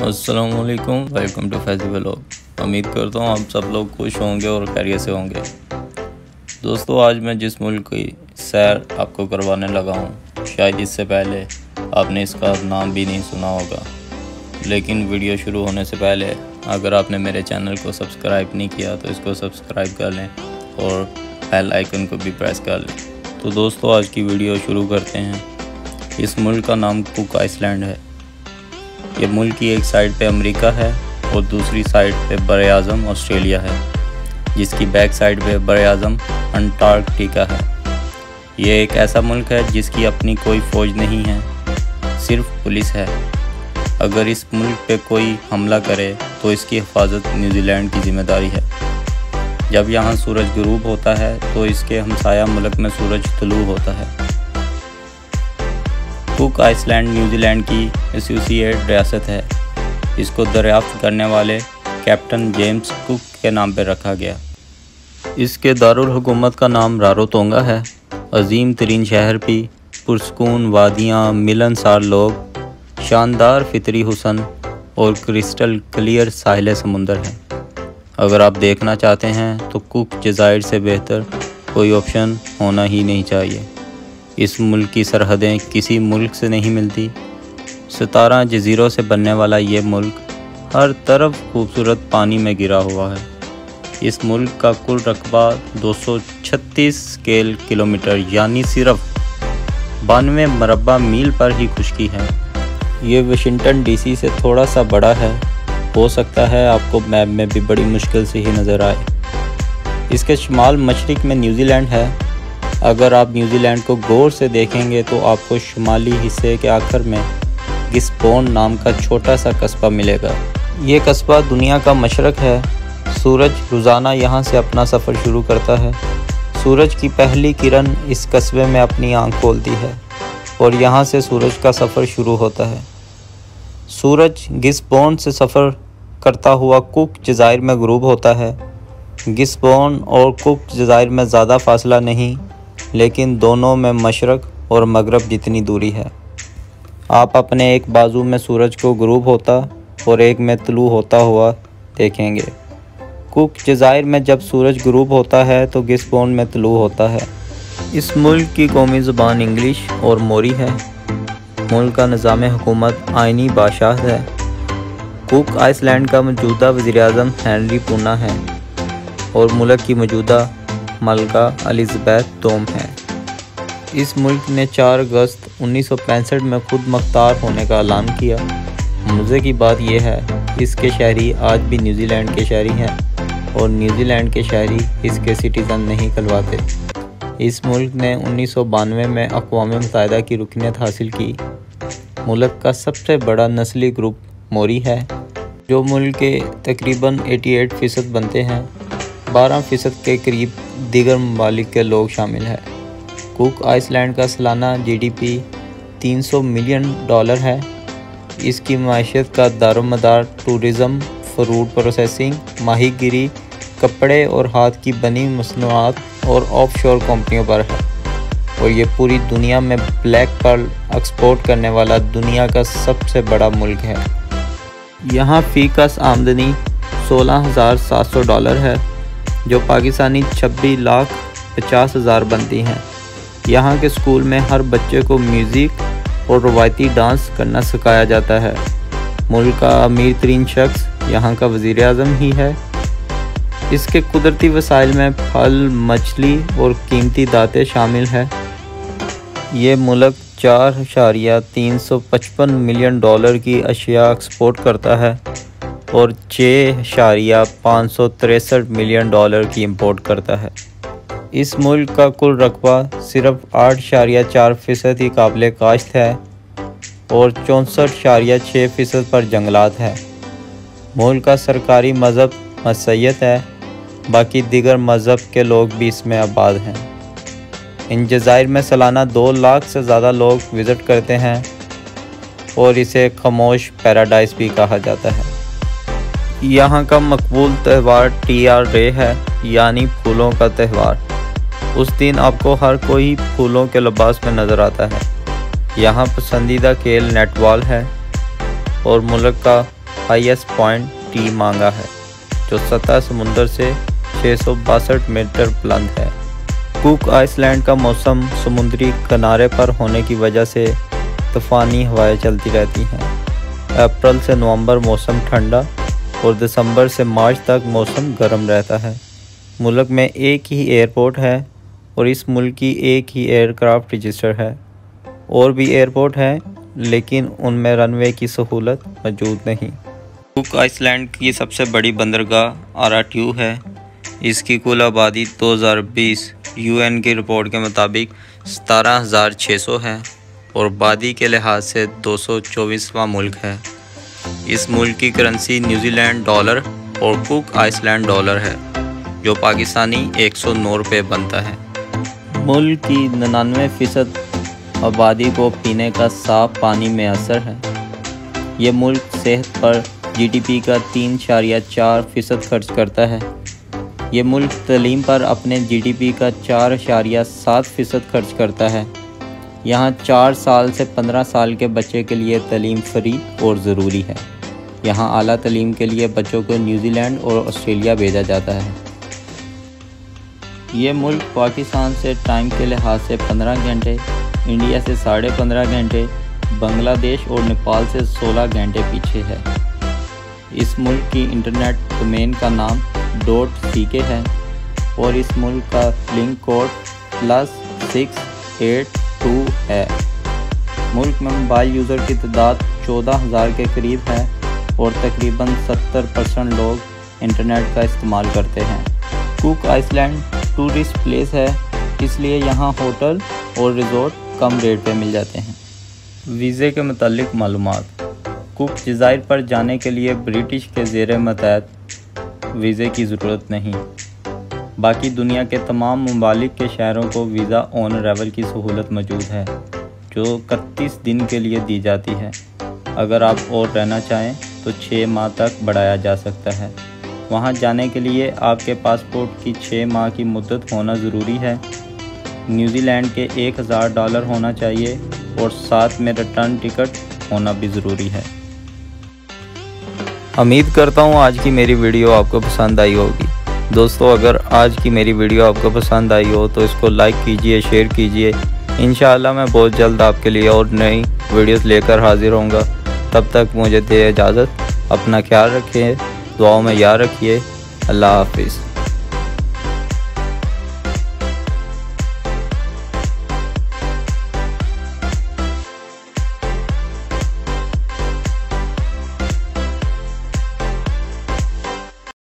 अस्सलामुअलैकुम, welcome to Faizi vlog. उम्मीद करता हूँ आप सब लोग खुश होंगे और खैरियत से होंगे। दोस्तों, आज मैं जिस मुल्क की सैर आपको करवाने लगा हूँ, शायद इससे पहले आपने इसका नाम भी नहीं सुना होगा। लेकिन वीडियो शुरू होने से पहले अगर आपने मेरे चैनल को सब्सक्राइब नहीं किया तो इसको सब्सक्राइब कर लें और बेल आइकन को भी प्रेस कर लें। तो दोस्तों, आज की वीडियो शुरू करते हैं। इस मुल्क का नाम कुक आइसलैंड है। ये मुल्क की एक साइड पे अमेरिका है और दूसरी साइड पे बर-ए-आज़म ऑस्ट्रेलिया है, जिसकी बैक साइड पे बर-ए-आज़म अंटार्कटिका है। ये एक ऐसा मुल्क है जिसकी अपनी कोई फ़ौज नहीं है, सिर्फ पुलिस है। अगर इस मुल्क पे कोई हमला करे तो इसकी हिफाजत न्यूजीलैंड की ज़िम्मेदारी है। जब यहाँ सूरज गुरूब होता है तो इसके हमसाया मुल्क में सूरज तुलू होता है। कुक आइसलैंड न्यूजीलैंड की एसोसिएट रियासत है। इसको दरियाफ्त करने वाले कैप्टन जेम्स कुक के नाम पर रखा गया। इसके दारुल हुकूमत का नाम रारोतोंगा है। अजीम तरीन शहर भी, पुरस्कून वादियाँ, मिलनसार लोग, शानदार फितरी हुसन और क्रिस्टल क्लियर साहिल समुंदर है। अगर आप देखना चाहते हैं तो कुक जज़ायर से बेहतर कोई ऑप्शन होना ही नहीं चाहिए। इस मुल्क की सरहदें किसी मुल्क से नहीं मिलती। 17 जज़ीरों से बनने वाला ये मुल्क हर तरफ खूबसूरत पानी में घिरा हुआ है। इस मुल्क का कुल रकबा 236 स्क्वायर किलोमीटर यानी सिर्फ 92 मरबा मील पर ही खुश्की है। ये वाशिंगटन डीसी से थोड़ा सा बड़ा है। हो सकता है आपको मैप में भी बड़ी मुश्किल से ही नज़र आए। इसके शुमाल मशरिक में न्यूजीलैंड है। अगर आप न्यूजीलैंड को गौर से देखेंगे तो आपको शुमाली हिस्से के आखिर में गिस्बोर्न नाम का छोटा सा कस्बा मिलेगा। ये कस्बा दुनिया का मशरक है। सूरज रोज़ाना यहाँ से अपना सफ़र शुरू करता है। सूरज की पहली किरण इस कस्बे में अपनी आँख खोलती है और यहाँ से सूरज का सफ़र शुरू होता है। सूरज गिस्बोर्न से सफ़र करता हुआ कुक जज़ायर में गुरूब होता है। गिस्बोर्न और कुक जज़ायर में ज़्यादा फासला नहीं, लेकिन दोनों में मशरक़ और मगरब जितनी दूरी है। आप अपने एक बाजू में सूरज को गुरूब होता और एक में तुलू होता हुआ देखेंगे। कुक जज़ायर में जब सूरज गुरूब होता है तो गिस्बोर्न में तुलू होता है। इस मुल्क की कौमी ज़ुबान इंग्लिश और मोरी है। मुल्क का निज़ाम हुकूमत आइनी बादशाह है। कुक आइसलैंड का मौजूदा वज़ीर-ए-आज़म हेनरी पूना है और मुल्क की मौजूदा मलका एलिज़ाबेथ दोम है। इस मुल्क ने 4 अगस्त 1965 में खुद मुख्तार होने का ऐलान किया। मज़े की बात यह है, इसके शहरी आज भी न्यूजीलैंड के शहरी हैं और न्यूजीलैंड के शहरी इसके सिटीज़न नहीं कहलाते। इस मुल्क ने 1992 में अक़वाम मुत्तहिदा की रुकनीत हासिल की। मुल्क का सबसे बड़ा नस्ली ग्रुप मोरी है, जो मुल्क के तकरीबन 88% बनते हैं। 12% के करीब दीगर ममालिक के लोग शामिल हैं। कुक आइसलैंड का सालाना GDP $300 मिलियन है। इसकी माशियत का दारोमदार टूरिज़म, फ्रूट प्रोसेसिंग, माहीगिरी, कपड़े और हाथ की बनी मसनूआत और ऑफशोर कंपनियों पर है और ये पूरी दुनिया में ब्लैक पर्ल एक्सपोर्ट करने वाला दुनिया का सबसे बड़ा मुल्क है। यहाँ फ़ी कस आमदनी $16,700 है, जो पाकिस्तानी 26,50,000 बनती हैं। यहाँ के स्कूल में हर बच्चे को म्यूज़िक और रवायती डांस करना सिखाया जाता है। मुल्क का अमीर तरीन शख्स यहाँ का वज़ीर-ए-आज़म ही है। इसके कुदरती वसाइल में फल, मछली और कीमती दातें शामिल है। ये मुल्क $4.355 मिलियन की अशिया एक्सपोर्ट करता है और $6.563 मिलियन की इंपोर्ट करता है। इस मुल्क का कुल रकबा सिर्फ 8.4% ही काबिल काश्त है और 64.6% पर जंगलात है। मुल्क का सरकारी मज़हब मसीहियत है। बाकी दीगर मज़हब के लोग भी इसमें आबाद हैं। इन जज़ायर में सालाना 2 लाख से ज़्यादा लोग विज़िट करते हैं और इसे खामोश पैराडाइस भी कहा जाता है। यहाँ का मकबूल त्यौहार TR डे है, यानी फूलों का त्यौहार। उस दिन आपको हर कोई फूलों के लिबास में नज़र आता है। यहाँ पसंदीदा खेल नेटबॉल है और मुल्क का हाईएस्ट पॉइंट टी मांगा है, जो सतह समुद्र से 662 मीटर बुलंद है। कुक आइसलैंड का मौसम समुद्री किनारे पर होने की वजह से तूफ़ानी हवाएं चलती रहती हैं। अप्रैल से नवंबर मौसम ठंडा और दिसंबर से मार्च तक मौसम गर्म रहता है। मुल्क में एक ही एयरपोर्ट है और इस मुल्क की एक ही एयरक्राफ्ट रजिस्टर है। और भी एयरपोर्ट हैं, लेकिन उनमें रनवे की सहूलत मौजूद नहीं। कुक आइसलैंड की सबसे बड़ी बंदरगाह आराट्यू है। इसकी कुल आबादी 2020 UN की रिपोर्ट के मुताबिक 17,600 है और आबादी के लिहाज से 224वां मुल्क है। इस मुल्क की करेंसी न्यूजीलैंड डॉलर और कुक आइसलैंड डॉलर है, जो पाकिस्तानी 109 रुपये बनता है। मुल्क की 99% आबादी को पीने का साफ पानी मैसर है। ये मुल्क सेहत पर GDP का 3.4% खर्च करता है। ये मुल्क तालीम पर अपने GDP का 4.7% खर्च करता है। यहाँ 4 साल से 15 साल के बच्चे के लिए तालीम फ्री और ज़रूरी है। यहाँ आला तालीम के लिए बच्चों को न्यूजीलैंड और ऑस्ट्रेलिया भेजा जाता है। ये मुल्क पाकिस्तान से टाइम के लिहाज से 15 घंटे, इंडिया से 15.5 घंटे, बांग्लादेश और नेपाल से 16 घंटे पीछे है। इस मुल्क की इंटरनेट डोमेन का नाम .ck है और इस मुल्क का लिंक कोड +682 है। मुल्क में मोबाइल यूज़र की तादाद 14,000 के करीब है और तकरीबन 70% लोग इंटरनेट का इस्तेमाल करते हैं। कुक आइसलैंड टूरिस्ट प्लेस है, इसलिए यहाँ होटल और रिज़ॉर्ट कम रेट पे मिल जाते हैं। वीज़े के मुतालिक मालूमात। कुक जज़ायर पर जाने के लिए ब्रिटिश के ज़ेरे मतहत वीज़े की ज़रूरत नहीं। बाकी दुनिया के तमाम ममालिक के शहरों को वीज़ा ऑन अराइवल की सहूलत मौजूद है, जो 31 दिन के लिए दी जाती है। अगर आप और रहना चाहें तो 6 माह तक बढ़ाया जा सकता है। वहां जाने के लिए आपके पासपोर्ट की 6 माह की मुद्दत होना ज़रूरी है। न्यूजीलैंड के $1,000 होना चाहिए और साथ में रिटर्न टिकट होना भी ज़रूरी है। उम्मीद करता हूँ आज की मेरी वीडियो आपको पसंद आई होगी। दोस्तों, अगर आज की मेरी वीडियो आपको पसंद आई हो तो इसको लाइक कीजिए, शेयर कीजिए। इंशाअल्लाह मैं बहुत जल्द आपके लिए और नई वीडियोस लेकर हाजिर होऊंगा। तब तक मुझे दे इजाज़त। अपना ख्याल रखिए, दुआओं में याद रखिए। अल्लाह हाफिज़।